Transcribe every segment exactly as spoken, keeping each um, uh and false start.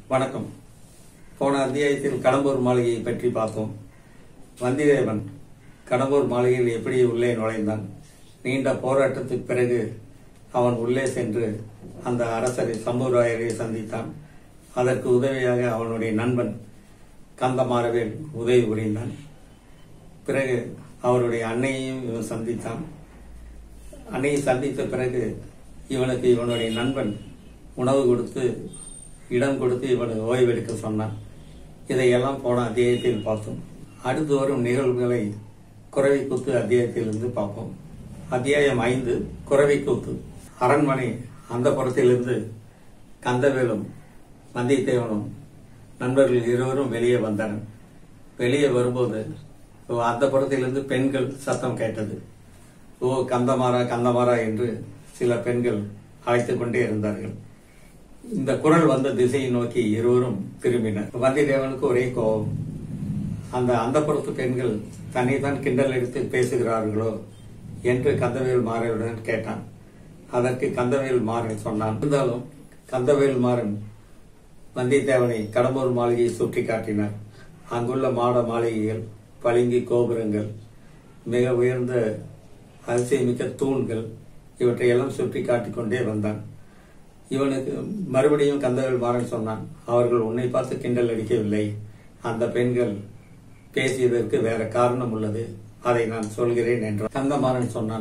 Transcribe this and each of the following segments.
வணக்கம். போன அத்தியாயத்தில் கடம்பூர் மாளிகையை பற்றி பார்த்தோம். வந்திதேவன் கடம்பூர் மாளிகையில் எப்படி உள்ளே நுழைந்தான், நீண்ட போராட்டத்துக்கு பிறகு அவன் உள்ளே சென்று அந்த அரசரை சம்புவராயரை சந்தித்தான். அதற்கு உதவியாக அவனுடைய நண்பன் கந்தமாறவேல் உதவி புரிந்தான். பிறகு அவருடைய அன்னையையும் இவன் சந்தித்தான். அன்னையை சந்தித்த பிறகு இவனுக்கு இவனுடைய நண்பன் உணவு கொடுத்து இடம் கொடுத்து இவனுக்கு ஓய்வெடுக்க சொன்னான். இதையெல்லாம் போன அத்தியாயத்தில் பார்த்தோம். அடுத்து வரும் நிகழ்வுகளை குறவைக்கூத்து அத்தியாயத்திலிருந்து பார்ப்போம். அத்தியாயம் ஐந்து, குறவைக்கூத்து. அரண்மனை அந்த புறத்திலிருந்து கந்தவேலும் வந்தியத்தேவனும் நண்பர்கள் இருவரும் வெளியே வந்தனர். வெளியே வரும்போது அந்த புறத்திலிருந்து பெண்கள் சத்தம் கேட்டது. ஓ கந்தமாரா கந்தமாரா என்று சில பெண்கள் அழைத்துக் கொண்டே இருந்தார்கள். இந்த குரல் வந்த திசையை நோக்கி இருவரும் திரும்பினர். வந்தியத்தேவனுக்கு ஒரே கோபம். அந்த அந்த புறத்து பெண்கள் தன்னைத்தான் கிண்டல் எடுத்து பேசுகிறார்களோ என்று கந்தவேல் மாறனுடன் கேட்டான். அதற்கு கந்தவேல் மாறன் சொன்னான். இருந்தாலும் கந்தவேல் மாறன் வந்தியத்தேவனை கடம்பூர் மாளிகையை சுற்றி காட்டினார். அங்குள்ள மாட மாளிகைகள், பளிங்கு கோபுரங்கள், மிக உயர்ந்த அதிசயமிக்க தூண்கள், இவற்றையெல்லாம் சுற்றி காட்டிக்கொண்டே வந்தான். இவனுக்கு மறுபடியும் கந்தவேல் மாறன் சொன்னான், அவர்கள் உன்னை பார்த்து கிண்டல் அடிக்கவில்லை, அந்த பெண்கள் பேசியதற்கு வேற காரணம் உள்ளது, அதை நான் சொல்கிறேன் என்றான். கந்தமாறன் சொன்னான்,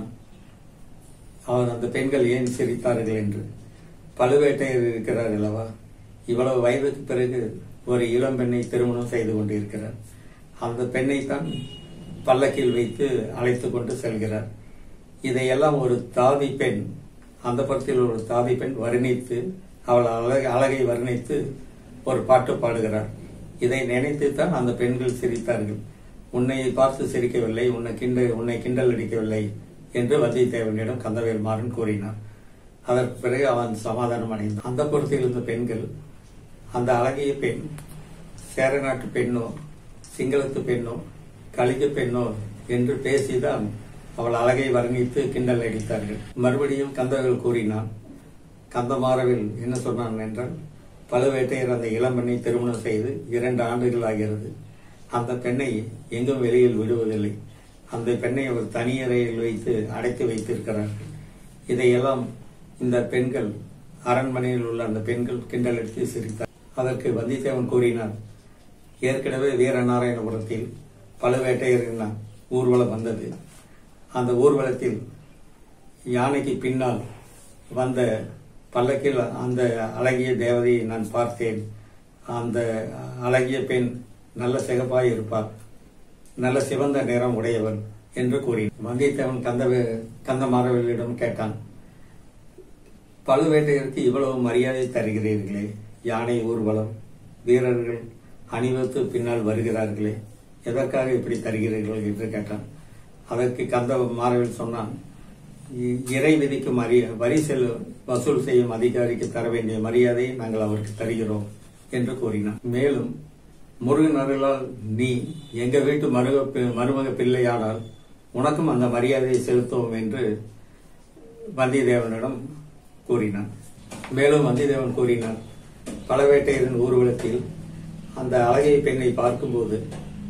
அவன் அந்த பெண்கள் ஏன் சிரித்தார்கள் என்று. பழுவேட்டையர் இருக்கிறார் அல்லவா, இவ்வளவு வயதுக்கு பிறகு ஒரு இளம் பெண்ணை திருமணம் செய்து கொண்டிருக்கிறார். அந்த பெண்ணைத்தான் பல்லக்கில் வைத்து அழைத்து கொண்டு செல்கிறார். இதையெல்லாம் ஒரு தாதி பெண், அந்த படத்தில் ஒரு தாதி பெண் வர்ணித்து, அவள் அழகை அழகை வர்ணித்து ஒரு பாட்டு பாடுகிறார். இதை நினைத்துத்தான் அந்த பெண்கள் சிரித்தார்கள். உன்னை பார்த்து சிரிக்கவில்லை, உன்னை கிண்டல் உன்னை கிண்டல் அடிக்கவில்லை என்று வந்தியத்தேவனிடம் கந்தவேல் மாறன் கூறினார். அதற்கு பிறகு அவன் சமாதானம் அடைந்தான். அந்த புறத்தில் இருந்த பெண்கள் அந்த அழகிய பெண் சேர நாட்டு பெண்ணோ சிங்களத்து பெண்ணோ கலிங்க பெண்ணோ என்று பேசிதான் அவள் அழகை வர்ணித்து கிண்டல் அடித்தார்கள். மறுபடியும் கந்தவேல் கூறினான். கந்தமாறவேல் என்ன சொன்னான் என்றால், பழுவேட்டையர் அந்த இளம்பெண்ணை திருமணம் செய்து இரண்டு ஆண்டுகள் ஆகிறது. அந்த பெண்ணை எங்கும் வெளியில் விடுவதில்லை. அந்த பெண்ணை ஒரு தனியறையில் வைத்து அடைத்து வைத்திருக்கிறார்கள். இதையெல்லாம் இந்த பெண்கள், அரண்மனையில் உள்ள அந்த பெண்கள் கிண்டல் அடித்து சிரித்தார். அதற்கு வந்தியத்தேவன் கூறினார், ஏற்கனவே வீரநாராயணபுரத்தில் பழுவேட்டையரின் ஊர்வலம் வந்தது. அந்த ஊர்வலத்தில் யானைக்கு பின்னால் வந்த பல்லக்கில் அந்த அழகிய தேவதையை நான் பார்த்தேன். அந்த அழகிய பெண் நல்ல சிகப்பாய் இருப்பார், நல்ல சிவந்த நிறம் உடையவர் என்று கூறினார். வந்தியத்தேவன் கந்தவே கந்தமாறவேலிடம் கேட்டான், பழுவேட்டையருக்கு இவ்வளவு மரியாதை தருகிறீர்களே, யானை ஊர்வலம், வீரர்கள் அணிவகுத்து பின்னால் வருகிறார்களே, எதற்காக இப்படி தருகிறீர்கள் என்று கேட்டான். அதற்கு கந்த மாறவேல் சொன்னான், இறை விதிக்கும் வரி செல் வசூல் செய்யும் அதிகாரிக்கு தர வேண்டிய மரியாதையை நாங்கள் அவருக்கு தருகிறோம் என்று கூறினான். மேலும் முருகன் அருளால் நீ எங்க வீட்டு மருக மருமக பிள்ளையானால் உனக்கும் அந்த மரியாதையை செலுத்துவோம் என்று வந்தியத்தேவனிடம் கூறினான். மேலும் வந்தியத்தேவன் கூறினான், பழுவேட்டையரின் ஊர்வலத்தில் அந்த அழகிய பெண்ணை பார்க்கும்போது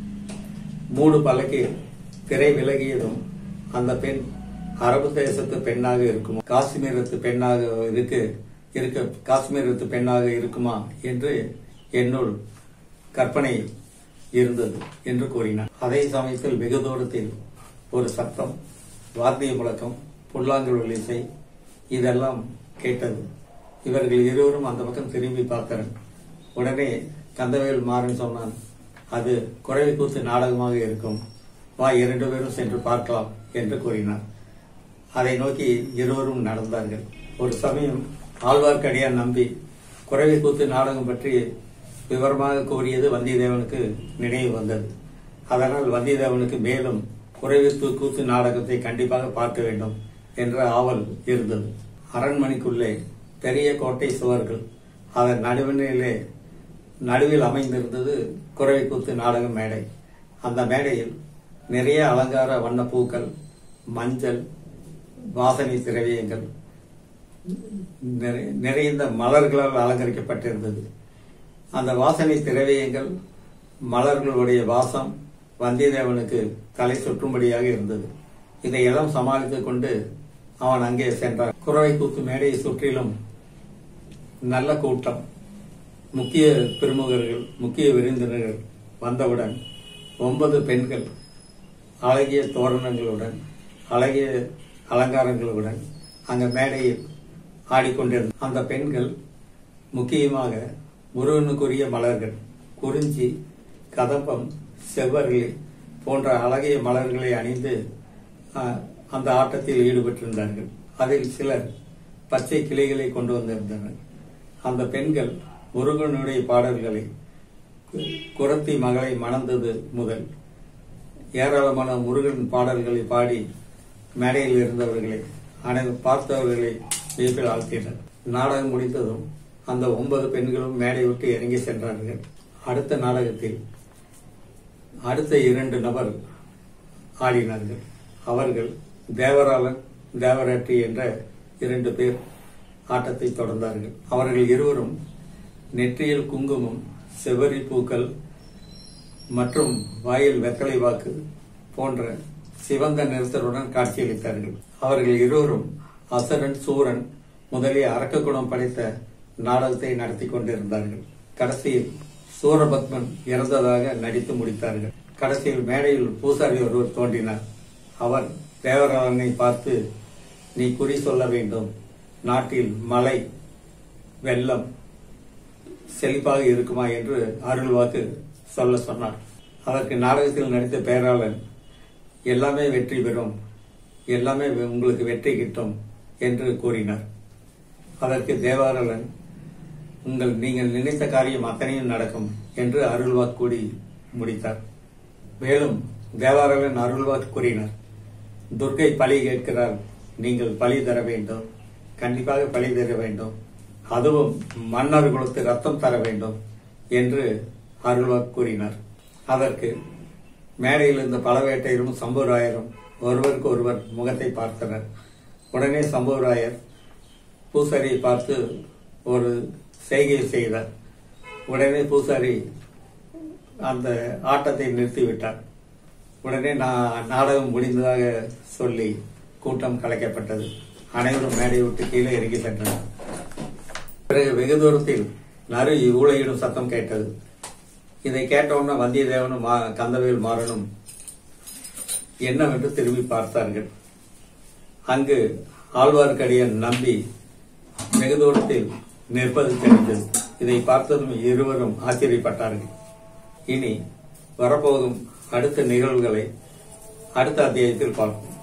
மூடு பல்லக்கு திரை விலகியதும் அந்த பெண் அரபு தேசத்து பெண்ணாக இருக்குமா, காஷ்மீரத்து பெண்ணாக இருக்கு இருக்க காஷ்மீரத்து பெண்ணாக இருக்குமா என்று என்னுள் கற்பனை இருந்தது என்று கூறினார். அதே சமயத்தில் வெகு தூரத்தில் ஒரு சத்தம், வாத்திய முழக்கம், புல்லாங்குழல் இசை, இதெல்லாம் கேட்டது. இவர்கள் இருவரும் அந்த பக்கம் திரும்பி பார்த்தனர். உடனே கந்தவேல் மாறன் சொன்னான், அது குறவைக்கூத்து நாடகமாக இருக்கும், வா இரண்டு பேரும் சென்று பார்க்கலாம் என்று கூறினார். அதை நோக்கி இருவரும் நடந்தார்கள். ஒரு சமயம் ஆழ்வார்க்கடியான் நம்பி குறவைக்கூத்து நாடகம் பற்றி விவரமாக கூறியது வந்தியத்தேவனுக்கு நினைவு வந்தது. அதனால் வந்தியத்தேவனுக்கு மேலும் குறவைக்கூத்து கூத்து நாடகத்தை கண்டிப்பாக பார்க்க வேண்டும் என்ற ஆவல் இருந்தது. அரண்மனைக்குள்ளே பெரிய கோட்டை சுவர்கள், அதன் நடுவிலே நடுவில் அமைந்திருந்தது குறவைக்கூத்து நாடக மேடை. அந்த மேடையில் நிறைய அலங்கார வண்ண பூக்கள், மஞ்சள், வாசனை திரவியங்கள், நிறைந்த மலர்களால் அலங்கரிக்கப்பட்டிருந்தது. அந்த வாசனை திரவியங்கள் மலர்களுடைய வாசம் வந்தியத்தேவனுக்கு தலை சுற்றும்படியாக இருந்தது. இதையெல்லாம் சமாளித்துக் கொண்டு அவன் அங்கே சென்றான். குறவை கூத்து மேடையை சுற்றிலும் நல்ல கூட்டம். முக்கிய பிரமுகர்கள், முக்கிய விருந்தினர்கள் வந்தவுடன் ஒன்பது பெண்கள் அழகிய தோரணங்களுடன், அழகிய அலங்காரங்களுடன் அங்க மேடையில் ஆடிக்கொண்டிருந்த அந்த பெண்கள் முக்கியமாக முருகனுக்குரிய மலர்கள், குறிஞ்சி, கதம்பம், செவ்வரளி போன்ற அழகிய மலர்களை அணிந்து அந்த ஆட்டத்தில் ஈடுபட்டிருந்தார்கள். அதில் சிலர் பச்சை கிளைகளை கொண்டு வந்திருந்தனர். அந்த பெண்கள் முருகனுடைய பாடல்களை, குறத்தி மகளை மணந்தது முதல் ஏராளமான முருகன் பாடல்களை பாடி மேடையில் இருந்தவர்களை அனைவரும் பார்த்தவர்களை வியப்பில் ஆழ்த்தினர். நாடகம் முடிந்ததும் அந்த ஒன்பது பெண்களும் மேடை விட்டு இறங்கி சென்றார்கள். அடுத்த நாடகத்தில் அடுத்த இரண்டு நபர் ஆடினார்கள். அவர்கள் தேவராளன், தேவராட்டி என்ற இரண்டு பேர் ஆட்டத்தை தொடர்ந்தார்கள். அவர்கள் இருவரும் நெற்றியில் குங்குமம், செவ்வரி பூக்கள் மற்றும் வாயில் வெத்தலை வாக்கு போன்ற சிவந்த நிறத்தருடன் காட்சியளித்தார்கள். அவர்கள் இருவரும் அசரன், சூரன் முதலிய அரக்க குணம் படைத்த நாடகத்தை நடத்தி கொண்டிருந்தார்கள். கடைசியில் சூரபத்மன் இறந்ததாக நடித்து முடித்தார்கள். கடைசியில் மேடையில் பூசாரி ஒருவர் தோன்றினார். அவர் தேவராளனை பார்த்து, நீ குறி சொல்ல வேண்டும், நாட்டில் மழை வெள்ளம் செழிப்பாக இருக்குமா என்று அருள்வாக்கு சொல்ல சொன்னார். அதற்கு நாடகத்தில் நடித்த பேராளன், எல்லாமே வெற்றி பெறும், எல்லாமே உங்களுக்கு வெற்றி கிட்டும் என்று கூறினார். அதற்கு தேவராளன், உங்கள் நீங்கள் நினைத்த காரியம் அத்தனையும் நடக்கும் என்று அருள்வாக்கு கூறி முடித்தார். மேலும் தேவராளன் அருள்வாக்கு கூறினார், துர்க்கை பலி கேட்கிறார், நீங்கள் பலி தர வேண்டும், கண்டிப்பாக பலி தர வேண்டும், அதுவும் மன்னர் குலத்து ரத்தம் தர வேண்டும் என்று அருள்வாக்கு கூறினார். அதற்கு மேடையில் இருந்த பழவேட்டையரும் சம்புவராயரும் ஒருவருக்கு ஒருவர் முகத்தை பார்த்தனர். உடனே சம்புவராயர் பூசாரியை பார்த்து ஒரு செய்கை செய்தார். உடனே பூசாரி அந்த ஆட்டத்தை நிறுத்திவிட்டார். உடனே நாடகம் முடிந்ததாக சொல்லி கூட்டம் கலைக்கப்பட்டது. அனைவரும் மேடையை விட்டு கீழே இறங்கி சென்றனர். பிறகு வெகு தூரத்தில் நறு ஊளையிடும் சத்தம் கேட்டது. இதை கேட்டவுடனே வந்தியத்தேவனும் கந்தவேல் மாறனும் என்னவென்று திரும்பி பார்த்தார்கள். அங்கு ஆழ்வார்க்கடியான் நம்பி வெகு தூரத்தில் நிற்பது தெரிந்தது. இதை பார்த்ததும் இருவரும் ஆச்சரியப்பட்டார்கள். இனி வரப்போகும் அடுத்த நிகழ்வுகளை அடுத்த அத்தியாயத்தில் பார்ப்போம்.